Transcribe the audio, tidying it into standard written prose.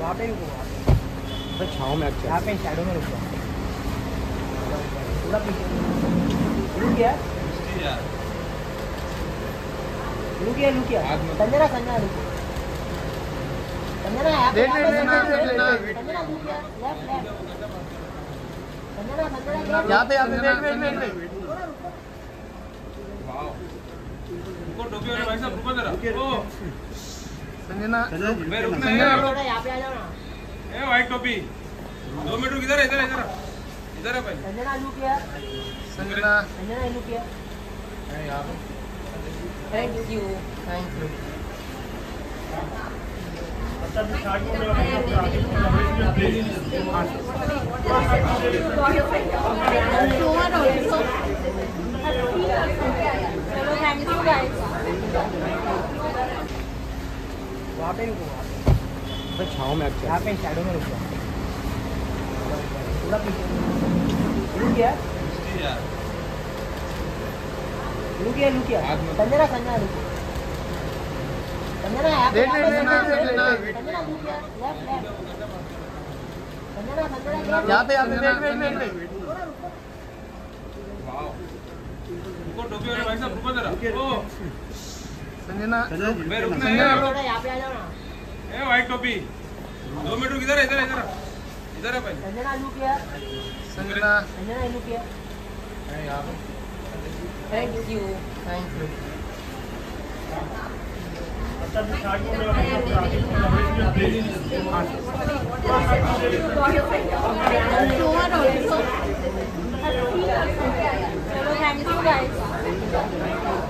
वहाँ पे रुको, वहाँ पे छाँव में अच्छा, यहाँ पे शैडो में रुको, थोड़ा पीछे रुक गया, संजना रुको, संजना यहाँ पे संजना वेट। टोपी वाले भाई साहब रुको जरा। संजना यहाँ पे आ जाओ ना। ए व्हाइट टोपी 2 मिनट रुक, इधर है पहले। संजना लुक किया, संजना लुक किया। Thank you. चलो थैंक यू गाइस। वहाँ पे रुको, छाँव में अच्छा, यहाँ पे शैडो में रुको, थोड़ा पीछे रुक गया, संजना रुको, संजना यहाँ पे वेट। टोपी वाले भाई साहब रुको जरा। संजना यहाँ पे आ जाओ ना। ए व्हाइट टोपी 2 मिनट रुक, इधर है पहले। संजना लुक किया, संजना लुक किया। Thank you. चलो थैंक यू गाइस।